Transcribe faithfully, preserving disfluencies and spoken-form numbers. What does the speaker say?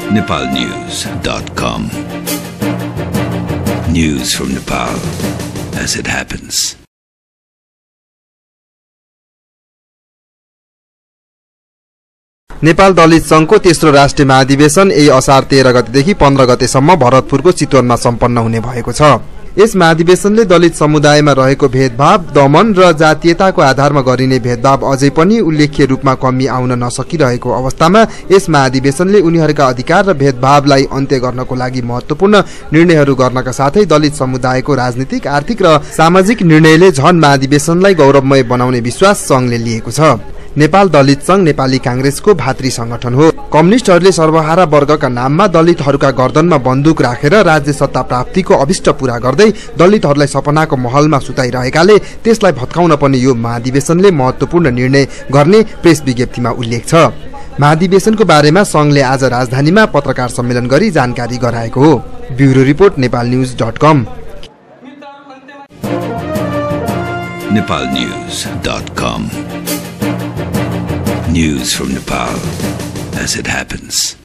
nepal news dot com. News from Nepal as it happens. Nepal दलित संघको तेस्रो राष्ट्रिय महाधिवेशन यही असार तेह्र गतेदेखि पन्ध्र गतेसम्म भरतपुरको चितवनमा सम्पन्न हुने भएको छ। यस महाधिवेशनले दलित समुदायमा रहेको भेदभाव, दमन र जातीयताको आधारमा गरिने भेदभाव अझै पनि उल्लेख्य रूपमा कमी आउन नसकिरहेको अवस्थामा यस महाधिवेशनले उनीहरूका अधिकार र भेदभावलाई अन्त्य गर्नको लागि महत्त्वपूर्ण निर्णयहरू गर्नका साथै दलित समुदायको राजनीतिक, आर्थिक र सामाजिक निर्णयले झन महाधिवेशनलाई गौरवमय बनाउने विश्वास संघले लिएको छ। नेपाल दलित संघ नेपाली कांग्रेसको भातृ संगठन हो। कम्युनिस्टहरूले सर्वहारा वर्गका नाममा दलितहरूका गर्दनमा बन्दुक राखेर राज्य सत्ता प्राप्तिको अभिष्ट पूरा गर्दै दलितहरूलाई सपनाको महलमा सुताइरहेकाले त्यसलाई भत्काउन पनि यो महाधिवेशनले महत्त्वपूर्ण निर्णय गर्ने प्रेस विज्ञप्तिमा उल्लेख छ। महाधिवेशनको बारेमा संघले आज राजधानीमा पत्रकार सम्मेलन गरी जानकारी गराएको हो। Bureau report Nepal news dot com. nepal news dot com. News from Nepal as it happens.